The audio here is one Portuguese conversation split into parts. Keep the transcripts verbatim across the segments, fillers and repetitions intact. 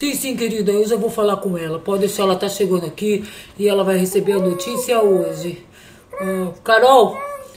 Sim, sim, querida, eu já vou falar com ela. Pode deixar, ela tá chegando aqui e ela vai receber a notícia hoje. Ah, Carol,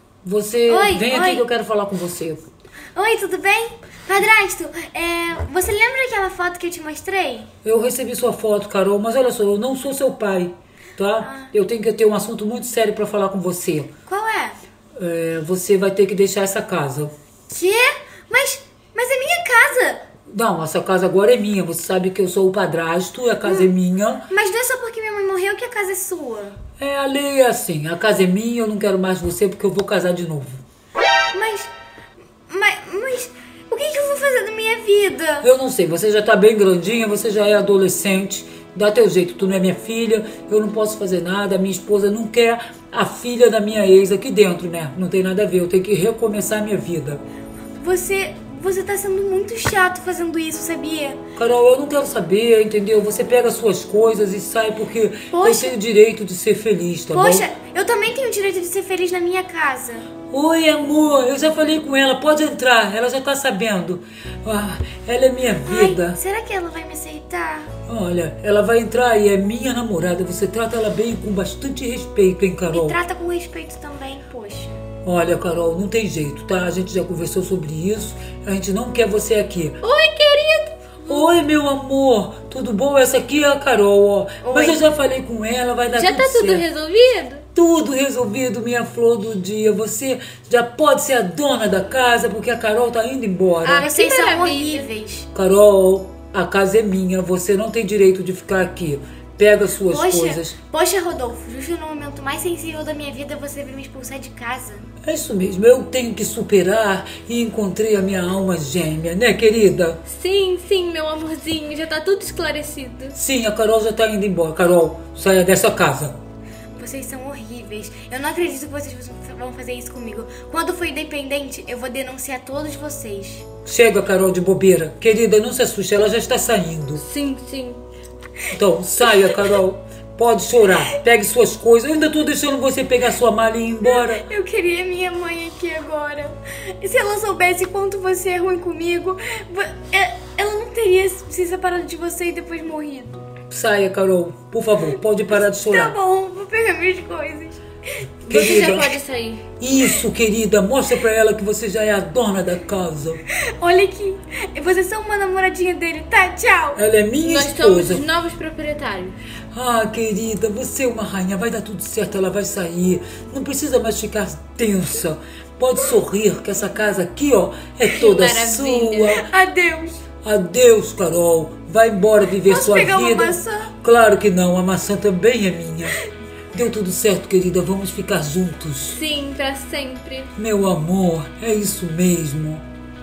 você Oi, vem oi. aqui que eu quero falar com você. Oi, tudo bem? Padrasto, é, você lembra daquela foto que eu te mostrei? Eu recebi sua foto, Carol, mas olha só, eu não sou seu pai, tá? Eu tenho que ter um assunto muito sério pra falar com você. Qual é? É, você vai ter que deixar essa casa. Quê? Mas, mas é minha casa. Não, essa casa agora é minha. Você sabe que eu sou o padrasto e a casa é minha. Mas não é só porque minha mãe morreu que a casa é sua. É, a lei é assim. A casa é minha, eu não quero mais você porque eu vou casar de novo. Mas, mas, mas, o que, que eu vou fazer da minha vida? Eu não sei, você já tá bem grandinha, você já é adolescente. Dá teu jeito, tu não é minha filha, eu não posso fazer nada, a minha esposa não quer a filha da minha ex aqui dentro, né? Não tem nada a ver, eu tenho que recomeçar a minha vida. Você, você tá sendo muito chato fazendo isso, sabia? Carol, eu não quero saber, entendeu? Você pega as suas coisas e sai porque Poxa. eu tenho o direito de ser feliz, tá Poxa, bom? eu também tenho o direito de ser feliz na minha casa. Oi, amor, eu já falei com ela, pode entrar, ela já tá sabendo. Ah, ela é minha vida. Ai, será que ela vai me aceitar? Olha, ela vai entrar e é minha namorada, você trata ela bem com bastante respeito, hein, Carol? Me trata com respeito também, poxa. Olha, Carol, não tem jeito, tá? A gente já conversou sobre isso, a gente não quer você aqui. Oi, querido. Oi, meu amor, tudo bom? Essa aqui é a Carol, ó. Oi. Mas eu já falei com ela, vai dar Já tudo tá tudo certo. resolvido? Tudo resolvido, minha flor do dia. Você já pode ser a dona da casa, porque a Carol tá indo embora. Ah, vocês que são maravilha. horríveis. Carol, a casa é minha, você não tem direito de ficar aqui. Pega as suas Poxa, coisas. poxa, Rodolfo, justo no momento mais sensível da minha vida você veio me expulsar de casa. É isso mesmo, eu tenho que superar e encontrei a minha alma gêmea, né, querida? Sim, sim, meu amorzinho, já tá tudo esclarecido. Sim, a Carol já tá indo embora. Carol, saia dessa casa. Vocês são horríveis. Eu não acredito que vocês vão fazer isso comigo. Quando for independente, eu vou denunciar todos vocês. Chega, Carol, de bobeira. Querida, não se assuste, ela já está saindo. Sim, sim. Então, saia, Carol. Pode chorar. Pegue suas coisas. Eu ainda tô deixando você pegar sua mala e ir embora. Eu queria minha mãe aqui agora. E se ela soubesse quanto você é ruim comigo, vo- é- ela não teria se separado de você e depois morrido. Saia, Carol. Por favor, pode parar de Tá chorar. bom, vou pegar minhas coisas. Você já Querida, pode sair. isso, querida. Mostra pra ela que você já é a dona da casa. Olha aqui, vocês são uma namoradinha dele, tá? Tchau. Ela é minha Nós somos esposa. os novos proprietários. Ah, querida, você é uma rainha. Vai dar tudo certo, ela vai sair. Não precisa mais ficar tensa. Pode sorrir, que essa casa aqui, ó, é toda maravilha. sua. Adeus. Adeus, Carol. Vai embora viver Posso sua pegar uma vida. maçã? Claro que não, a maçã também é minha. Deu tudo certo, querida. Vamos ficar juntos. Sim, pra sempre. Meu amor, é isso mesmo.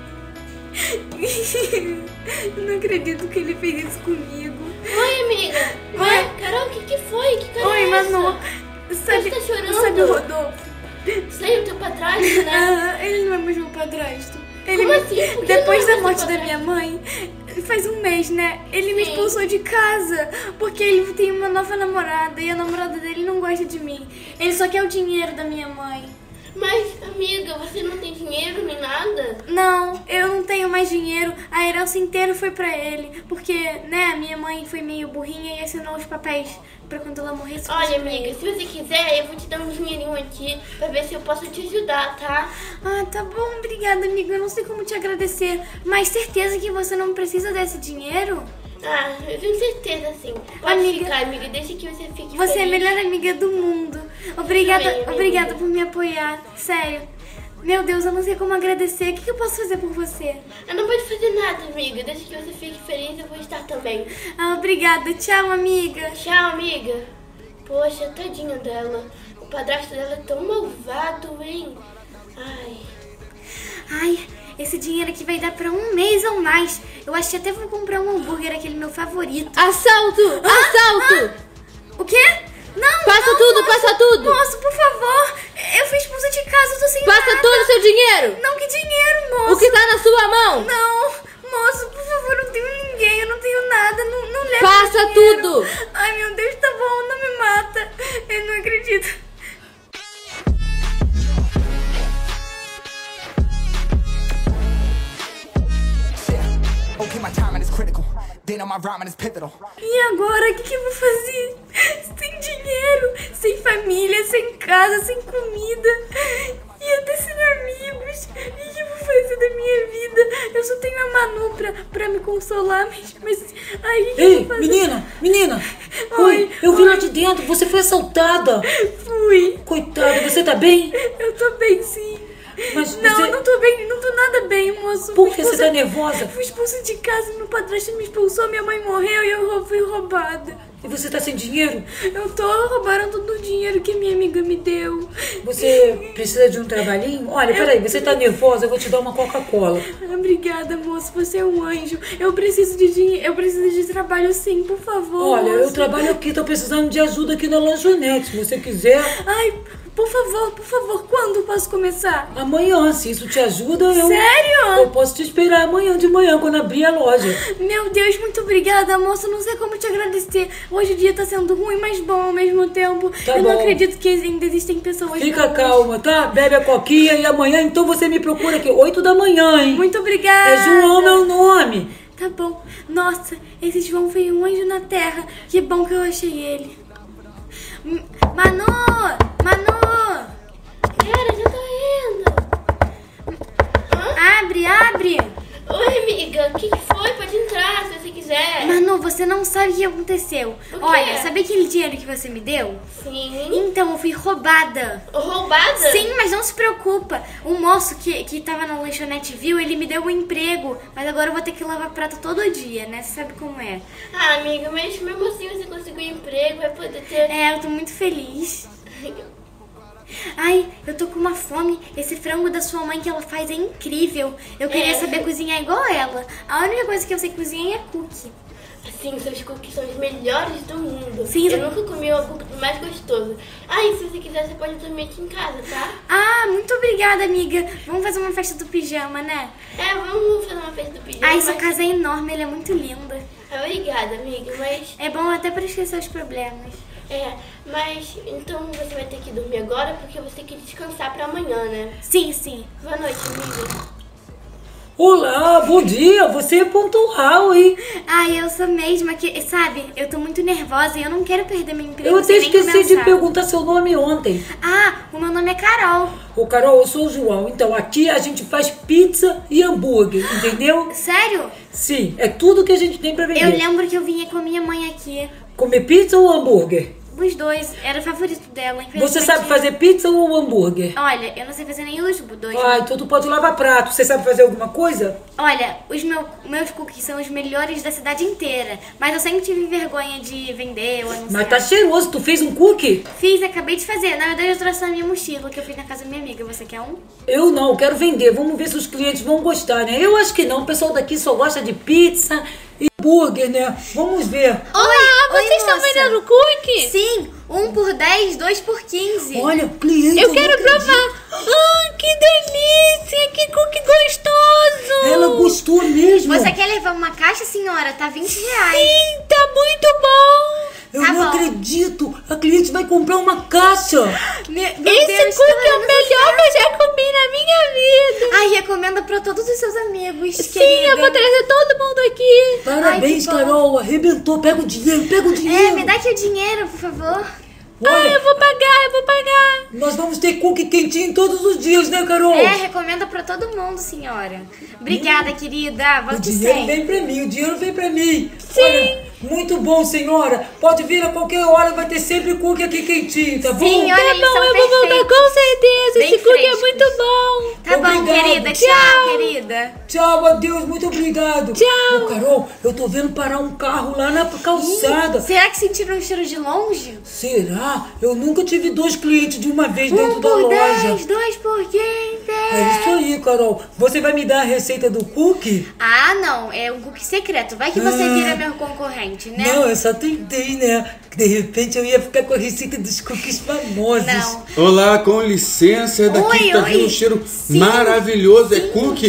Eu não acredito que ele fez isso comigo. Oi, amiga. Oi, Carol, o que, que foi? Que cara Oi, é essa? Manu. Sabe, tá chorando? sabe o Rodolfo? Saiu teu padrasto, né? Ah, ele não é mais meu padrasto. Ele Como me- assim? Por que Depois não é da mais morte seu da padrasto? minha mãe, faz um mês, né? Ele me Sim. expulsou de casa. Porque ele tem uma nova namorada e a namorada dele não gosta de mim. Ele só quer o dinheiro da minha mãe. Mas, amiga, você não tem dinheiro nem nada? Não, eu não tenho mais dinheiro. A herança inteira foi pra ele. Porque, né, a minha mãe foi meio burrinha e assinou os papéis pra quando ela morresse. fosse Olha, pra amiga, ele. se você quiser, eu vou te dar um dinheirinho aqui pra ver se eu posso te ajudar, tá? Ah, tá bom, obrigada, amiga. Eu não sei como te agradecer. Mas certeza que você não precisa desse dinheiro? Ah, eu tenho certeza, sim. Pode Amiga, ficar, amiga, deixa que você fique Você é a feliz. melhor amiga do mundo. Obrigada, Também, amiga. obrigada por me apoiar. Sério. Meu Deus, eu não sei como agradecer. O que que eu posso fazer por você? Eu não vou te fazer nada, amiga. Deixa que você fique feliz, eu vou estar também. Ah, obrigada. Tchau, amiga. Tchau, amiga. Poxa, tadinha dela. O padrasto dela é tão malvado, hein? Ai. Ai, esse dinheiro aqui vai dar pra um mês ou mais. Eu acho que até vou comprar um hambúrguer, aquele meu favorito. Assalto! Assalto! O quê? Não, Passa não, tudo, moço. passa tudo. Moço, por favor. Eu fui expulsa de casa, eu tô sem Passa nada. todo o seu dinheiro! Não, que dinheiro, moço. O que tá na sua mão? Não, moço, por favor, eu não tenho ninguém, eu não tenho nada, não, não leva Passa meu dinheiro. tudo. Ai, meu Deus, tá bom, não me mata. Eu não acredito. Okay, my timing is critical. Then I'm E agora, o que, que eu vou fazer? Sem dinheiro, sem família, sem casa, sem comida e até sem amigos. O que, que eu vou fazer da minha vida? Eu só tenho a Manu pra, pra me consolar, mas... mas ai, o que, que eu Ei, vou fazer? menina, menina. Oi, Oi, eu vi oi. lá de dentro, você foi assaltada. Fui. Coitada, você tá bem? Eu tô bem, sim. Mas Não, você... eu não tô bem, não tô nada bem, moço. Por Fui que você expulsa- tá nervosa? Fui expulsa de casa, meu padrasto me expulsou, minha mãe morreu e eu rou- fui roubada. E você tá sem dinheiro? Eu tô roubando todo o dinheiro que minha amiga me deu. Você precisa de um trabalhinho? Olha, peraí, você tá nervosa, eu vou te dar uma Coca-Cola. Obrigada, moço, você é um anjo. Eu preciso de dinheiro, eu preciso de trabalho sim, por favor. Olha, eu moço. trabalho aqui, tô precisando de ajuda aqui na lanchonete. Se você quiser, Ai, por favor, por favor, quando eu posso começar? amanhã, se isso te ajuda, eu... Sério? Eu posso te esperar amanhã de manhã, quando abrir a loja. Meu Deus, muito obrigada, moça. Não sei como te agradecer. Hoje o dia tá sendo ruim, mas bom ao mesmo tempo. Tá eu não bom. acredito que ainda existem pessoas Fica boas. calma, tá? Bebe a coquinha e amanhã, então você me procura aqui, oito da manhã, hein? Muito obrigada. É João meu nome. Tá bom. Nossa, esse João foi um anjo na terra. Que bom que eu achei ele. M- Manu! Manu! Cara, já tô indo. Hã? Abre, abre! Oi, amiga. O que que foi? Pode entrar, se você quiser. Manu, você não sabe o que aconteceu. O quê? Olha, sabe aquele dinheiro que você me deu? Sim. Então, eu fui roubada. Roubada? Sim, mas não se preocupa. O moço que, que tava na lanchonete viu, ele me deu um emprego. Mas agora eu vou ter que lavar prato todo dia, né? Você sabe como é. Ah, amiga, mas mesmo assim você conseguiu um emprego, vai poder ter... É, eu tô muito feliz. Ai, eu tô com uma fome. Esse frango da sua mãe que ela faz é incrível. Eu queria É. saber cozinhar igual ela. A única coisa que eu sei cozinhar é cookie. Sim, seus cookies são os melhores do mundo. Sim, eu sim. nunca comi um cookie mais gostoso. Ah, e se você quiser, você pode dormir aqui em casa, tá? Ah, muito obrigada, amiga. Vamos fazer uma festa do pijama, né? É, vamos fazer uma festa do pijama. Ai, sua mas- casa é enorme, ela é muito linda. Obrigada, amiga, mas... É bom até pra esquecer os problemas. É, mas então você vai ter que dormir agora porque você tem que descansar pra amanhã, né? Sim, sim. Boa noite, amiga. Olá, bom dia, você é pontual, hein? Ai, eu sou mesmo aqui, sabe? Eu tô muito nervosa e eu não quero perder meu emprego. Eu até sem nem esqueci de começar. perguntar seu nome ontem. Ah, o meu nome é Carol. Ô, Carol, eu sou o João. Então, aqui a gente faz pizza e hambúrguer, entendeu? Sério? Sim, é tudo que a gente tem pra vender. Eu lembro que eu vinha com a minha mãe aqui. Comer pizza ou hambúrguer? Os dois, era o favorito dela. Você infelizmente- sabe fazer pizza ou hambúrguer? Olha, eu não sei fazer nenhum dos dois. Ah, então tu pode lavar prato. Você sabe fazer alguma coisa? Olha, os meu, meus cookies são os melhores da cidade inteira. Mas eu sempre tive vergonha de vender ou anunciar. Mas tá cheiroso. Tu fez um cookie? Fiz, acabei de fazer. Na verdade, eu trouxe na minha mochila que eu fiz na casa da minha amiga. Você quer um? Eu não, eu quero vender. Vamos ver se os clientes vão gostar, né? Eu acho que não. O pessoal daqui só gosta de pizza e hambúrguer, né? Vamos ver. Olá, vocês estão vendendo cookie? Sim, um por dez, dois por quinze. Olha, cliente. Eu não quero acredito. provar. Ah, que delícia! Que cookie gostoso! Ela gostou mesmo. Você quer levar uma caixa, senhora? Tá vinte reais. Sim, tá muito bom! Eu Tá não bom. acredito. A cliente vai comprar uma caixa. Meu, meu Esse Deus, cookie é tá o melhor que eu já comi na minha vida! Ai, recomenda pra todos os seus amigos, Sim, querida. eu vou trazer todo mundo aqui! Parabéns, Ai, que bom. Carol. Arrebentou. Pega o dinheiro, pega o dinheiro. É, me dá aqui o dinheiro, por favor. Ah, Olha, eu vou pagar, eu vou pagar! nós vamos ter cookie quentinho todos os dias, né, Carol? É, recomenda pra todo mundo, senhora. Obrigada, querida. O Volte dinheiro sempre. vem pra mim, o dinheiro vem pra mim. Sim. Olha, muito bom, senhora. Pode vir a qualquer hora, vai ter sempre cookie aqui quentinho, tá bom? Sim, olha, Tá eles bom, são eu vou voltar perfeitos. com certeza! Bem Esse cookie é frescos. muito bom! Tá bom, Obrigado. querida. Tchau. Tchau, querida. Tchau, adeus, muito obrigado. Tchau. Ô, Carol, eu tô vendo parar um carro lá na calçada. Será que sentiram o cheiro de longe? Será? Eu nunca tive dois clientes de uma vez Um dentro da por loja. dez, dois por quinze. É isso aí, Carol. Você vai me dar a receita do cookie? Ah, não. É um cookie secreto. Vai que você Ah. vira meu concorrente, né? Não, eu só tentei, né? De repente eu ia ficar com a receita dos cookies famosos. Não. Olá, com licença, daqui Oi, tá oi. vindo um cheiro Sim, maravilhoso, é sim. cookie.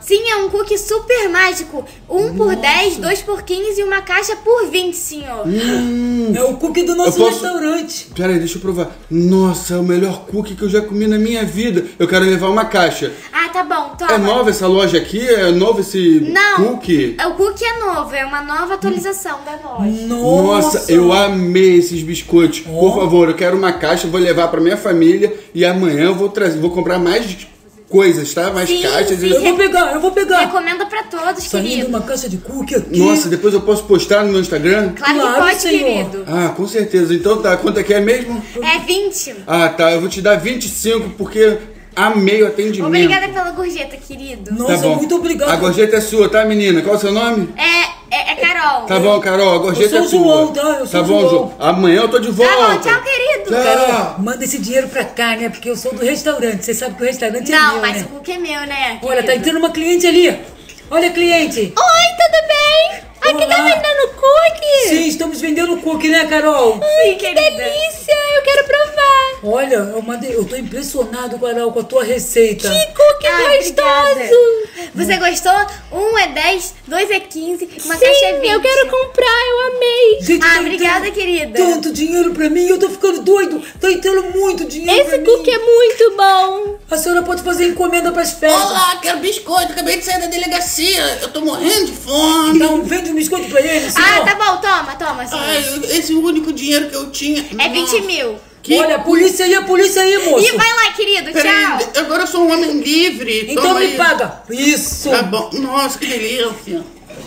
Sim, é um cookie super mágico. Um por dez, dois por quinze e uma caixa por vinte, senhor. Hum, É o cookie do nosso posso... restaurante. Pera aí, deixa eu provar. Nossa, é o melhor cookie que eu já comi na minha vida. Eu quero levar uma caixa. Ah, tá bom, toma. É nova essa loja aqui? É novo esse Não, cookie? o cookie é novo, é uma nova atualização da loja. Nossa, Nossa, eu amei esses biscoitos. Oh. Por favor, eu quero uma caixa, vou levar pra minha família e amanhã eu vou trazer, vou comprar mais coisas, tá? Mais Sim, caixas. sim. Eu vou pegar, eu vou pegar. Recomenda pra todos, Saindo querido. uma caixa de cookie aqui. Nossa, depois eu posso postar no meu Instagram? Claro, Claro, que pode, senhor. querido. Ah, com certeza. Então tá, quanto é que é mesmo? É vinte. Ah, tá, eu vou te dar vinte e cinco porque amei o atendimento. Obrigada pela gorjeta, querido. Nossa, Tá bom. muito obrigado. A gorjeta é sua, tá, menina? Qual é o seu nome? É, é, é Carol. Tá bom, Carol, a gorjeta Eu é sou o sua. João, tá? Eu sou Tá o bom, João. João. Amanhã eu tô de volta. Tá bom, tchau, querido. Tchau. Carol, manda esse dinheiro pra cá, né? Porque eu sou do restaurante. Você sabe que o restaurante é Não, meu, mas né? o cookie é meu, né? Olha, tá querido? entrando uma cliente ali. Olha, cliente. Oi, tudo bem? Aqui tá Olá. vendendo cookie? Sim, estamos vendendo cookie, né, Carol? Sim, Que querida. delícia, eu quero provar. Olha, eu, mandei, eu tô impressionado, Carol, com a tua receita. Que cookie Ah, gostoso. obrigada. Você gostou? Um é dez, dois é quinze, uma Sim, caixa é vinte. eu quero comprar, eu amei. Gente, Ah, tá obrigada, entrando querida. Tanto dinheiro pra mim, eu tô ficando doido. Tá entrando muito dinheiro pra Esse cookie mim. é muito bom. A senhora pode fazer encomenda pras festas. Olá, quero biscoito, acabei de sair da delegacia, eu tô morrendo de fome. Então, vende um biscoito pra ele, senhor. Ah, tá bom, toma, toma, senhor. Ai, esse é o único dinheiro que eu tinha. É vinte mil. Que... Olha, a polícia aí, a polícia aí, moço. E vai lá, querido, Peraí, tchau. agora eu sou um homem livre. Então toma me aí. paga. Isso. Tá bom. Nossa, que delícia.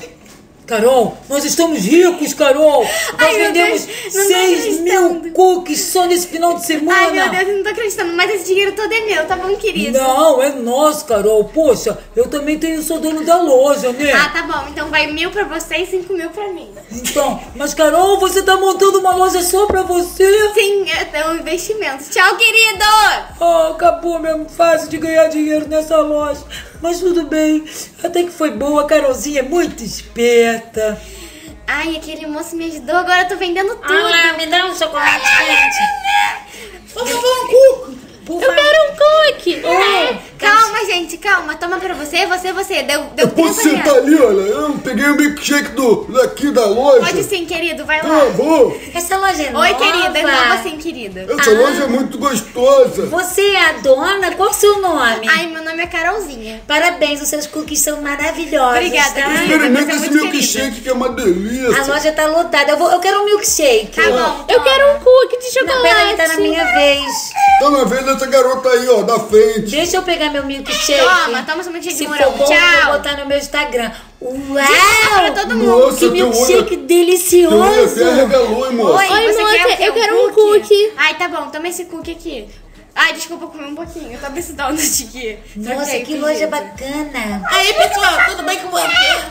Carol, nós estamos ricos, Carol. Nós Ai, meu vendemos Deus, não tô seis mil acreditando. cookies só nesse final de semana. Ai, meu Deus, eu não tô acreditando, mas esse dinheiro todo é meu, tá bom, querido? Não, é nosso, Carol. Poxa, eu também tenho, sou dono da loja, né? Ah, tá bom, então vai mil pra você e cinco mil pra mim. Então, mas Carol, você tá montando uma loja só pra você? Sim, é um investimento. Tchau, querido! Ah, acabou mesmo fácil de ganhar dinheiro nessa loja. Mas tudo bem, até que foi boa. A Carolzinha é muito esperta. Ai, aquele moço me ajudou, agora eu tô vendendo tudo. Ah, me dá um chocolate quente. Por favor, um cuco. Por Eu favor. quero um cookie. Calma, gente, calma. Toma pra você, você, você. Deu, deu Eu posso trinta sentar reais. ali, olha. Eu peguei o milkshake do, daqui da loja. Pode sim, querido, vai Tá lá. bom. Essa loja é nova. Oi, querida, é nova sim, querida. Essa loja é muito gostosa. Você é a dona? Qual o seu nome? Ai, meu nome é Carolzinha. Parabéns, os seus cookies são maravilhosos. Obrigada, tá? querida. Experimenta você é esse muito milkshake que é uma A delícia. loja tá lotada. Eu, vou, eu quero um milkshake. Tá bom, Eu toma. quero um cookie de chocolate. Não, peraí, tá na minha vez. Tá na vez dessa garota aí, ó, da frente. Deixa eu pegar meu milkshake. Toma, toma seu milkshake Se de for morango. bom, eu Tchau. vou botar no meu Instagram. Pra Uau! todo mundo. Nossa, Que teu olho, milkshake teu olho delicioso! até arregalou, hein, moça. Oi, Oi, você moça, quer o quê? eu Um quero um cookie. Ai, tá bom, toma esse cookie aqui. Ai, desculpa, eu comi um pouquinho. Eu tô precisando de quê? Nossa, Ok, que fingindo. loja bacana. Aí, pessoal, tudo bem com você?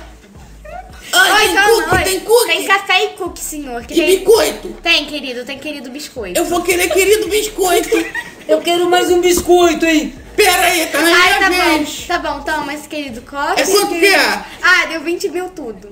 Ai, Oi, tem calma, cookie, oi. tem cookie. Tem café e cookie, senhor. Que E tem... biscoito. Tem, querido, tem querido biscoito. Eu vou querer querido biscoito. Eu quero mais um biscoito, hein? Pera aí, tá na Ai, tá minha bom, vez. tá bom, toma esse querido coque. É quanto que é? Ah, deu vinte mil tudo.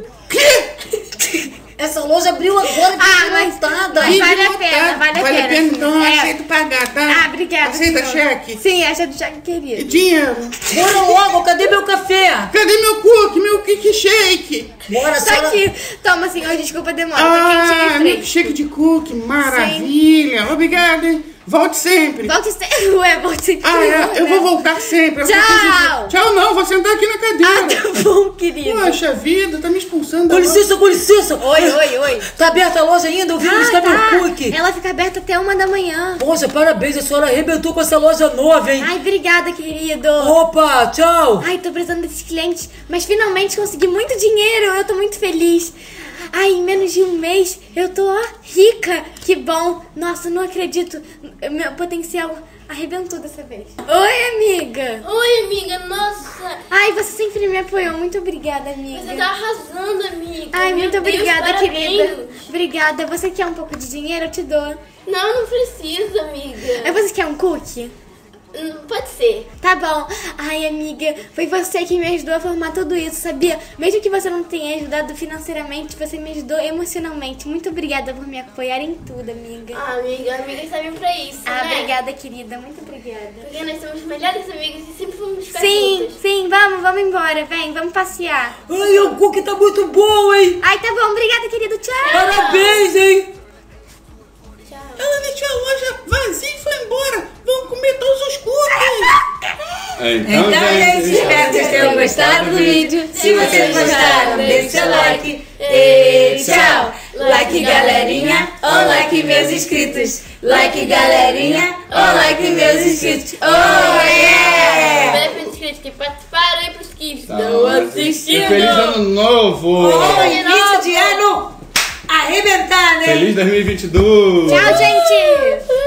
Que? Essa loja abriu agora, Ah, de mas- lotada. mas- vale a Tá? pena, vale a Vale a pena. pena, então eu É. aceito pagar, tá? Ah, obrigada, Aceita senhor. cheque? Sim, acha do cheque, E querido. dinheiro? Bora logo, cadê meu café? Cadê meu cookie, meu cookie shake? Bora, Tá senhora. aqui. Toma, senhor, desculpa a demora. Tá Ah, quentinho e fresco. milkshake de cookie, maravilha. Obrigada, hein? Volte sempre. Volte sempre. Ué, volte Ah, é, eu vou voltar sempre. Eu Tchau. preciso- Tchau, não, vou sentar aqui na Ah, cadeira. tá bom, querido. Poxa vida, tá me expulsando da Com loja. licença, com licença. Oi, oi, oi. Tá aberta a loja ainda? Eu vim buscar meu cookie. Ela fica aberta até uma da manhã. Poxa, parabéns, a senhora arrebentou com essa loja nova, hein? Ai, obrigada, querido. Opa, tchau. Ai, tô precisando desses clientes, mas finalmente consegui muito dinheiro. Eu tô muito feliz. Ai, em menos de um mês eu tô ó, rica. Que bom. Nossa, não acredito. Meu potencial arrebentou dessa vez. Oi, amiga. Oi, amiga, nossa, Ai, você sempre me apoiou. Muito obrigada, amiga. você tá arrasando, amiga. Ai, Meu muito Deus, obrigada, parabéns. querida. Obrigada. Você quer um pouco de dinheiro? Eu te dou. Não, não precisa, amiga. Aí você quer um cookie? Hum, Pode ser. Tá bom. Ai, amiga, foi você que me ajudou a formar tudo isso, sabia? Mesmo que você não tenha ajudado financeiramente, você me ajudou emocionalmente. Muito obrigada por me apoiar em tudo, amiga. Ah, amiga, amigas servem pra isso, Ah, né? obrigada, querida. Muito obrigada. Porque nós somos melhores amigas e sempre vamos ficar Sim, juntas. sim, vamos, vamos embora. Vem, vamos passear. Ai, o cookie tá muito bom, hein? Ai, tá bom. Obrigada, querido. Tchau. Parabéns, hein? Ela deixou a loja vazia e foi embora. Vamos comer todos os cookies. Então, Então, gente, espero que vocês tenham gostado do vídeo. Se vocês gostaram, deixe seu like. E tchau! Like, galerinha, oh like meus inscritos. Like, galerinha, oh like meus inscritos. Oh, yeah! Obrigada pelos inscritos que participaram e pros que Tá. estão assistindo. E feliz ano novo! Oh, início de ano arrebentar, né? Feliz dois mil e vinte e dois! Tchau, gente.